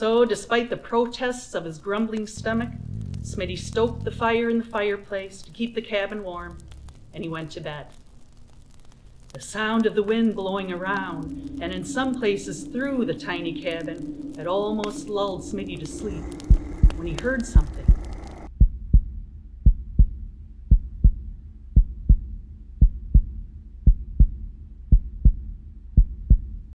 So, despite the protests of his grumbling stomach, Smitty stoked the fire in the fireplace to keep the cabin warm, and he went to bed. The sound of the wind blowing around, and in some places through the tiny cabin, had almost lulled Smitty to sleep when he heard something